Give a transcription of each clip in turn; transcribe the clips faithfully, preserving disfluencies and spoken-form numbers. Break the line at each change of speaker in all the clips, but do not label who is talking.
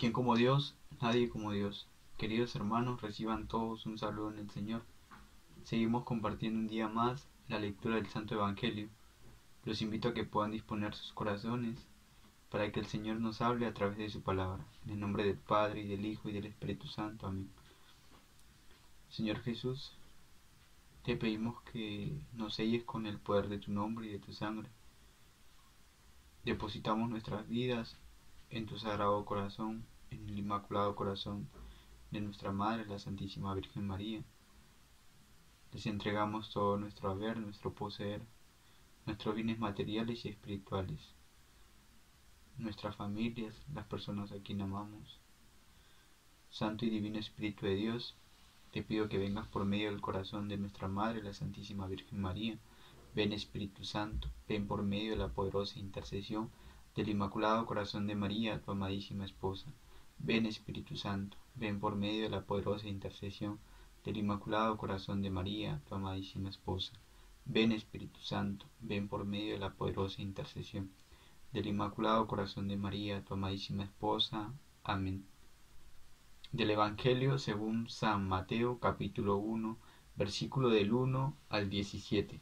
¿Quién como Dios? Nadie como Dios. Queridos hermanos, reciban todos un saludo en el Señor. Seguimos compartiendo un día más la lectura del Santo Evangelio. Los invito a que puedan disponer sus corazones para que el Señor nos hable a través de su palabra. En el nombre del Padre, y del Hijo, y del Espíritu Santo. Amén. Señor Jesús, te pedimos que nos selles con el poder de tu nombre y de tu sangre. Depositamos nuestras vidas en tu sagrado corazón, en el inmaculado corazón de nuestra Madre, la Santísima Virgen María. Les entregamos todo nuestro haber, nuestro poseer, nuestros bienes materiales y espirituales, nuestras familias, las personas a quien amamos. Santo y Divino Espíritu de Dios, te pido que vengas por medio del corazón de nuestra Madre, la Santísima Virgen María. Ven Espíritu Santo, ven por medio de la poderosa intercesión del Inmaculado Corazón de María, tu amadísima esposa. Ven Espíritu Santo, ven por medio de la poderosa intercesión del Inmaculado Corazón de María, tu amadísima esposa. Ven Espíritu Santo, ven por medio de la poderosa intercesión del Inmaculado Corazón de María, tu amadísima esposa. Amén. Del Evangelio según San Mateo, capítulo uno, versículo del uno al diecisiete.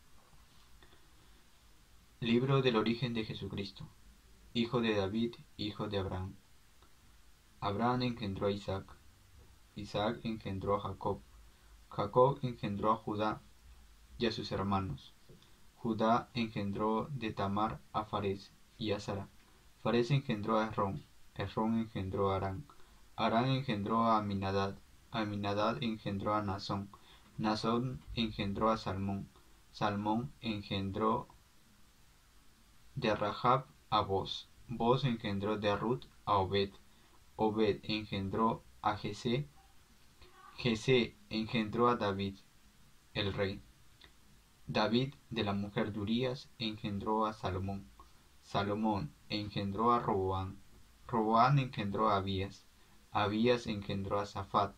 Libro del origen de Jesucristo. Hijo de David, hijo de Abraham. Abraham engendró a Isaac. Isaac engendró a Jacob. Jacob engendró a Judá y a sus hermanos. Judá engendró de Tamar a Fares y a Sara. Fares engendró a Esrón. Esrón engendró a Arán. Arán engendró a Aminadab. Aminadab engendró a Nazón. Nazón engendró a Salmón. Salmón engendró de Rahab a Boz. Boz engendró de Ruth a Obed. Obed engendró a Jesé. Jesé engendró a David, el rey. David, de la mujer de Urías, engendró a Salomón. Salomón engendró a Roboam. Roboam engendró a Abías. Abías engendró a Safat.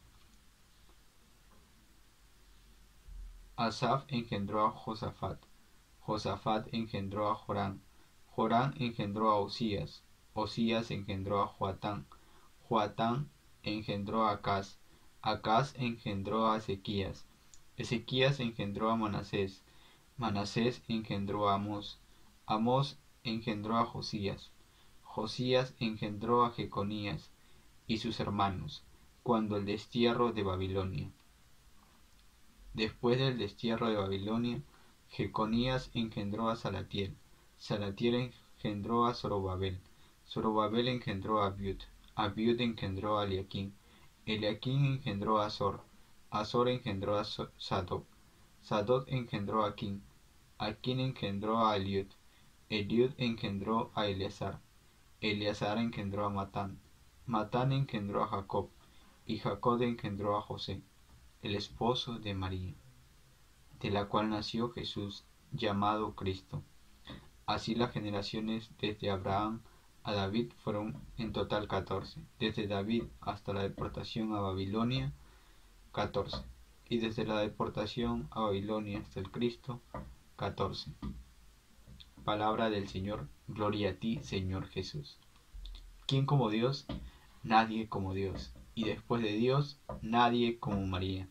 Asaf engendró a Josafat. Josafat engendró a Joram. Joram engendró a Osías. Osías engendró a Joatán. Joatán engendró a Acaz. Acaz engendró a Ezequías. Ezequías engendró a Manasés. Manasés engendró a Amós. Amós engendró a Josías. Josías engendró a Jeconías y sus hermanos, cuando el destierro de Babilonia. Después del destierro de Babilonia, Jeconías engendró a Salatiel. Salatiel engendró a Zorobabel. Zorobabel engendró a Abiud. Abiud engendró a Eliaquín. Eliaquín engendró a Azor. Azor engendró a Sadoc. Sadoc engendró a Aquín. Aquín engendró a Eliud. Eliud engendró a Eleazar. Eleazar engendró a Matán. Matán engendró a Jacob. Y Jacob engendró a José, el esposo de María, de la cual nació Jesús, llamado Cristo. Así las generaciones desde Abraham a David fueron en total catorce, desde David hasta la deportación a Babilonia, catorce, y desde la deportación a Babilonia hasta el Cristo, catorce. Palabra del Señor, gloria a ti, Señor Jesús. ¿Quién como Dios? Nadie como Dios, y después de Dios, nadie como María.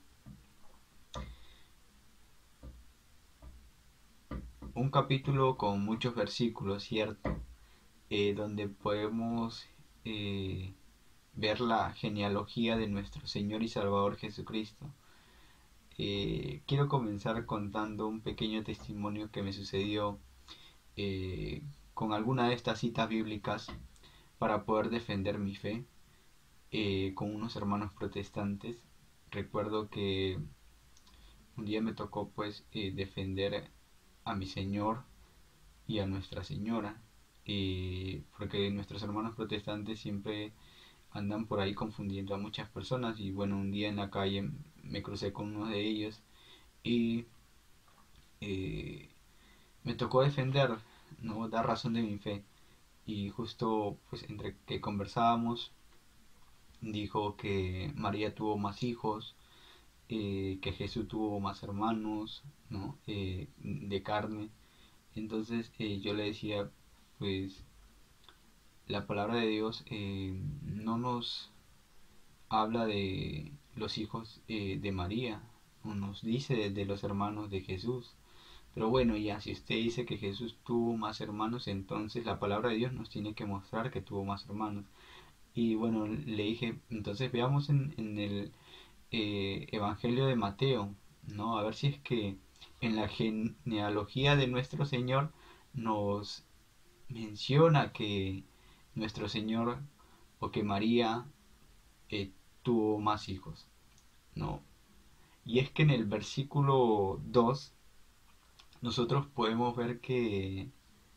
Un capítulo con muchos versículos, ¿cierto? Eh, donde podemos eh, ver la genealogía de nuestro Señor y Salvador Jesucristo. Eh, quiero comenzar contando un pequeño testimonio que me sucedió eh, con alguna de estas citas bíblicas para poder defender mi fe eh, con unos hermanos protestantes. Recuerdo que un día me tocó pues eh, defender a mi Señor y a Nuestra Señora, eh, porque nuestros hermanos protestantes siempre andan por ahí confundiendo a muchas personas. Y bueno, un día en la calle me crucé con uno de ellos y eh, me tocó defender, no dar razón de mi fe. Y justo pues entre que conversábamos dijo que María tuvo más hijos, eh, que Jesús tuvo más hermanos, ¿no? Eh, de carne. Entonces eh, yo le decía, pues la palabra de Dios eh, no nos habla de los hijos eh, de María, no nos dice de, de los hermanos de Jesús. Pero bueno, ya si usted dice que Jesús tuvo más hermanos, entonces la palabra de Dios nos tiene que mostrar que tuvo más hermanos. Y bueno, le dije, entonces veamos en, en el eh, Evangelio de Mateo, ¿no? A ver si es que en la genealogía de nuestro Señor nos menciona que nuestro Señor o que María eh, tuvo más hijos, ¿no? Y es que en el versículo dos nosotros podemos ver que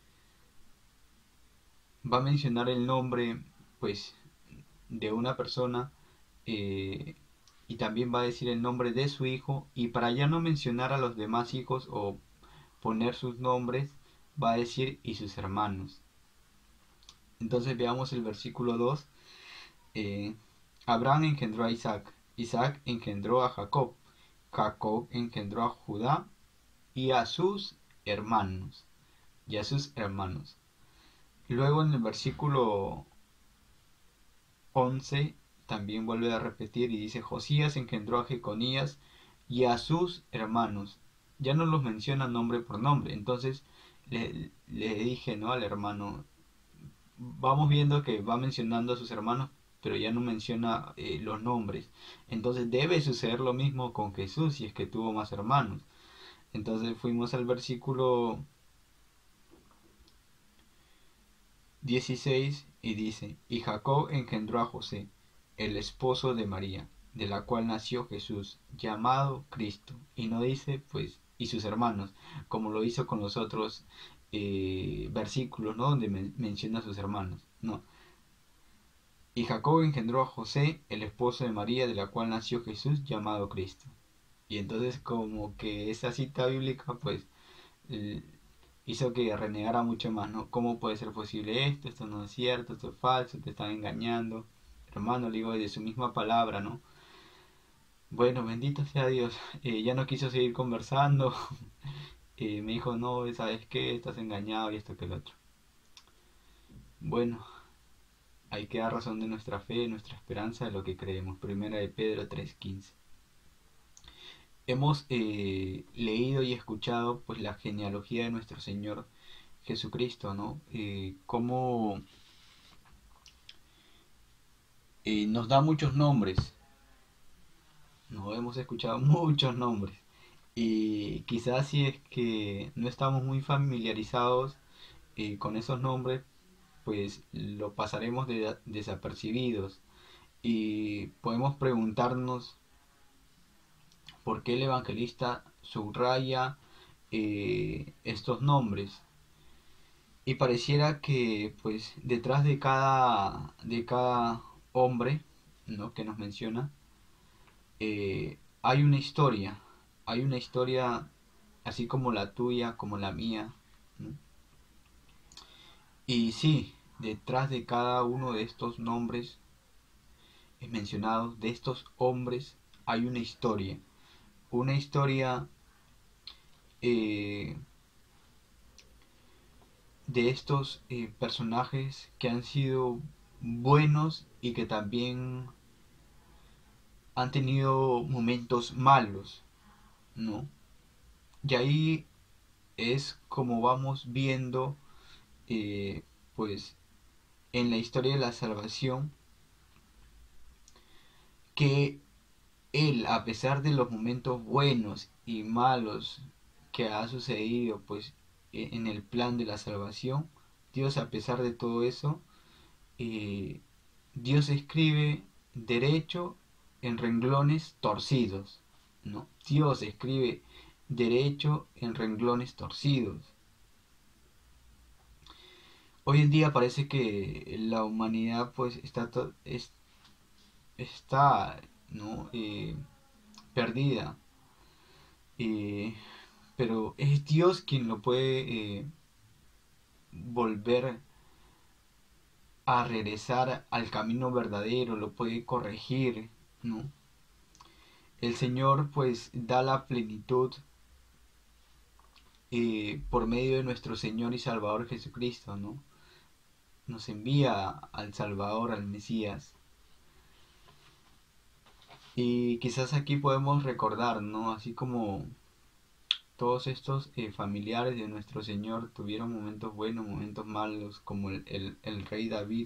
va a mencionar el nombre, pues, de una persona eh, y también va a decir el nombre de su hijo, y para ya no mencionar a los demás hijos o poner sus nombres, va a decir y sus hermanos. Entonces veamos el versículo dos. eh, Abraham engendró a Isaac, Isaac engendró a Jacob, Jacob engendró a Judá y a sus hermanos, y a sus hermanos. Luego en el versículo once también vuelve a repetir y dice: Josías engendró a Jeconías y a sus hermanos. Ya no los menciona nombre por nombre. Entonces le, le dije, ¿no?, al hermano, vamos viendo que va mencionando a sus hermanos, pero ya no menciona eh, los nombres. Entonces debe suceder lo mismo con Jesús, si es que tuvo más hermanos. Entonces fuimos al versículo dieciséis y dice: y Jacob engendró a José, el esposo de María, de la cual nació Jesús, llamado Cristo. Y no dice, pues, y sus hermanos, como lo hizo con los otros eh, versículos, ¿no?, donde men menciona a sus hermanos. No. Y Jacob engendró a José, el esposo de María, de la cual nació Jesús, llamado Cristo. Y entonces, como que esa cita bíblica, pues, hizo que renegara mucho más, ¿no? ¿Cómo puede ser posible esto? Esto no es cierto, esto es falso, te están engañando. Hermano, le digo, de su misma palabra, ¿no? Bueno, bendito sea Dios. Eh, ya no quiso seguir conversando. eh, me dijo, no, ¿sabes qué? Estás engañado y esto que el otro. Bueno, hay que dar razón de nuestra fe, nuestra esperanza, de lo que creemos. Primera de Pedro tres quince. Hemos eh, leído y escuchado pues la genealogía de nuestro Señor Jesucristo, ¿no? Eh, cómo eh, nos da muchos nombres, nos hemos escuchado muchos nombres, y quizás si es que no estamos muy familiarizados eh, con esos nombres, pues lo pasaremos de, desapercibidos, y podemos preguntarnos por qué el evangelista subraya eh, estos nombres. Y pareciera que pues detrás de cada de cada hombre, ¿no?, que nos menciona, eh, hay una historia, hay una historia así como la tuya, como la mía, ¿no? Y sí, detrás de cada uno de estos nombres mencionados, de estos hombres, hay una historia, una historia eh, de estos eh, personajes que han sido buenos y que también han tenido momentos malos, ¿no? Y ahí es como vamos viendo, eh, pues, en la historia de la salvación, que Él, a pesar de los momentos buenos y malos que ha sucedido, pues, en el plan de la salvación, Dios, a pesar de todo eso, eh, Dios escribe derecho en renglones torcidos, ¿no? Dios escribe derecho en renglones torcidos. Hoy en día parece que la humanidad pues está, es, está ¿no? eh, perdida, eh, pero es Dios quien lo puede eh, volver a regresar al camino verdadero, lo puede corregir, ¿no? El Señor pues da la plenitud eh, por medio de nuestro Señor y Salvador Jesucristo, ¿no? nos envía al Salvador, al Mesías. Y quizás aquí podemos recordar, ¿no? Así como todos estos eh, familiares de nuestro Señor tuvieron momentos buenos, momentos malos, como el, el, el rey David,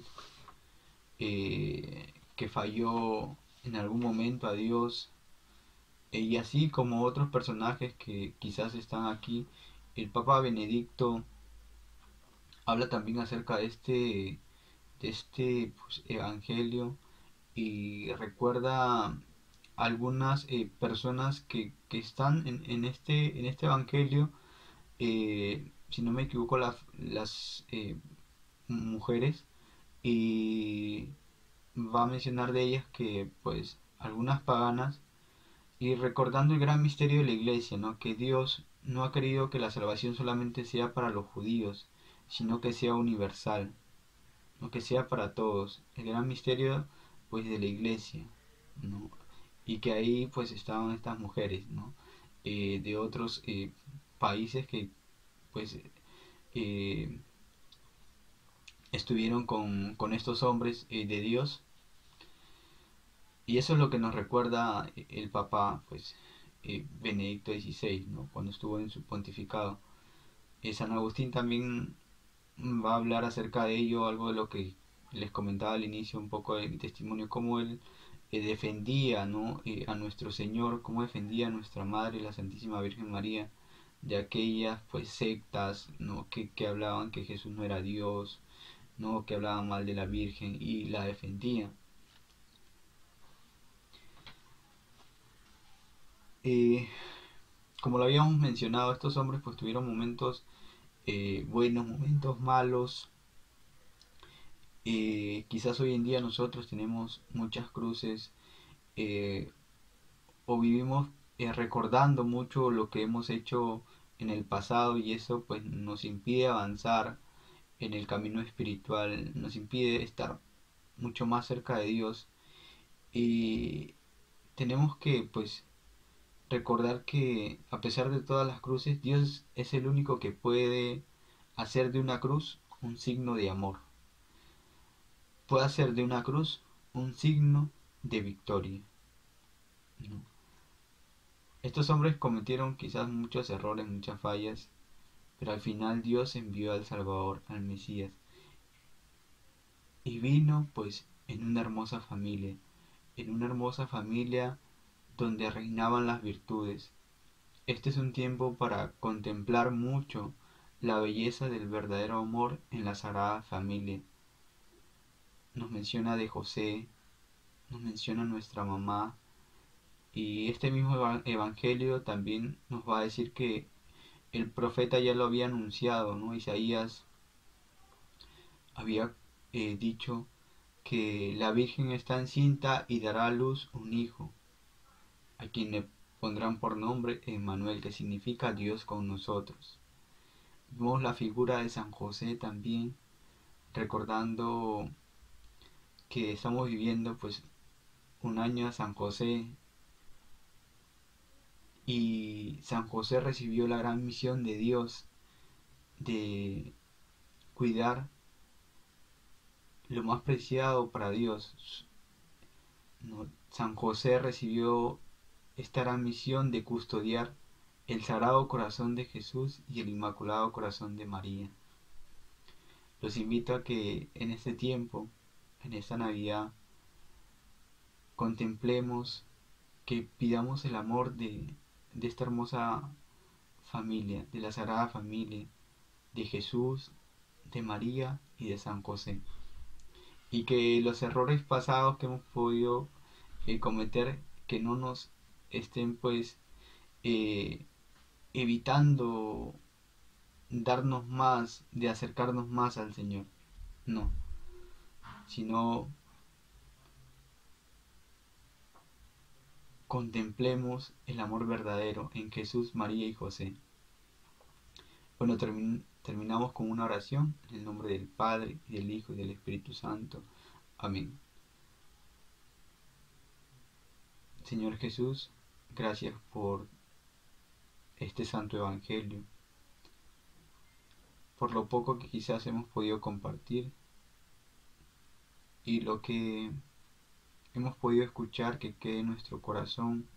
eh, que falló en algún momento a Dios, eh, y así como otros personajes que quizás están aquí. El Papa Benedicto habla también acerca de este, de este pues, evangelio, y recuerda algunas eh, personas que, que están en, en, este, en este evangelio, eh, si no me equivoco, las, las eh, mujeres, y va a mencionar de ellas que pues algunas paganas, y recordando el gran misterio de la iglesia, ¿no? Que Dios no ha querido que la salvación solamente sea para los judíos, sino que sea universal, ¿no? Que sea para todos, el gran misterio pues de la iglesia, ¿no? Y que ahí pues estaban estas mujeres, ¿no? Eh, de otros eh, países que pues eh, estuvieron con, con estos hombres eh, de Dios. Y eso es lo que nos recuerda el Papa pues eh, Benedicto dieciséis, ¿no? Cuando estuvo en su pontificado. Eh, San Agustín también va a hablar acerca de ello, algo de lo que les comentaba al inicio, un poco de mi testimonio, cómo él eh, defendía, ¿no? eh, a nuestro Señor, cómo defendía a nuestra Madre, la Santísima Virgen María, de aquellas pues sectas, ¿no? que, que hablaban que Jesús no era Dios, ¿no? Que hablaban mal de la Virgen, y la defendía. Eh, como lo habíamos mencionado, estos hombres pues tuvieron momentos eh, buenos, momentos malos. Eh, quizás hoy en día nosotros tenemos muchas cruces, eh, o vivimos eh, recordando mucho lo que hemos hecho en el pasado, y eso pues nos impide avanzar en el camino espiritual, nos impide estar mucho más cerca de Dios. Y tenemos que pues recordar que a pesar de todas las cruces, Dios es el único que puede hacer de una cruz un signo de amor, puede hacer de una cruz un signo de victoria, ¿no? Estos hombres cometieron quizás muchos errores, muchas fallas, pero al final Dios envió al Salvador, al Mesías, y vino pues en una hermosa familia, en una hermosa familia donde reinaban las virtudes. Este es un tiempo para contemplar mucho la belleza del verdadero amor en la Sagrada Familia. Nos menciona de José, nos menciona nuestra mamá, y este mismo evangelio también nos va a decir que el profeta ya lo había anunciado, ¿no? Isaías había eh, dicho que la Virgen está encinta y dará a luz un hijo, a quien le pondrán por nombre Emmanuel, que significa Dios con nosotros. Vemos la figura de San José también, recordando que estamos viviendo pues un año a San José, y San José recibió la gran misión de Dios de cuidar lo más preciado para Dios, ¿no? San José recibió esta gran misión de custodiar el Sagrado Corazón de Jesús y el Inmaculado Corazón de María. Los invito a que en este tiempo, en esta Navidad, contemplemos, que pidamos el amor de, de esta hermosa familia, de la Sagrada Familia, de Jesús, de María y de San José. Y que los errores pasados que hemos podido eh, cometer, que no nos estén pues eh, evitando darnos más, de acercarnos más al Señor. No, sino contemplemos el amor verdadero en Jesús, María y José. Bueno, termin terminamos con una oración en el nombre del Padre, y del Hijo, y del Espíritu Santo. Amén. Señor Jesús, gracias por este santo evangelio, por lo poco que quizás hemos podido compartir, y lo que hemos podido escuchar que quede en nuestro corazón,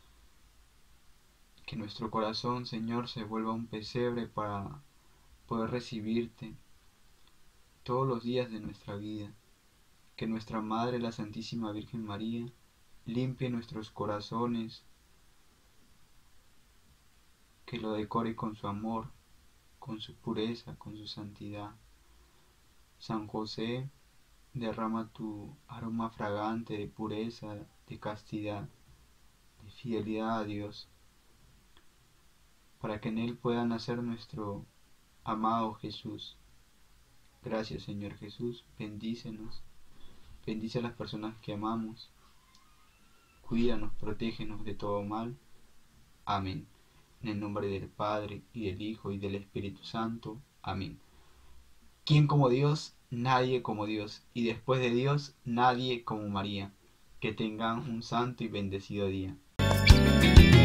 que nuestro corazón, Señor, se vuelva un pesebre para poder recibirte todos los días de nuestra vida. Que nuestra Madre, la Santísima Virgen María, limpie nuestros corazones, que lo decore con su amor, con su pureza, con su santidad. San José, derrama tu aroma fragante de pureza, de castidad, de fidelidad a Dios, para que en él pueda nacer nuestro amado Jesús. Gracias, Señor Jesús, bendícenos, bendice a las personas que amamos, cuídanos, protégenos de todo mal. Amén. En el nombre del Padre, y del Hijo, y del Espíritu Santo. Amén. ¿Quién como Dios? Nadie como Dios. Y después de Dios, nadie como María. Que tengan un santo y bendecido día.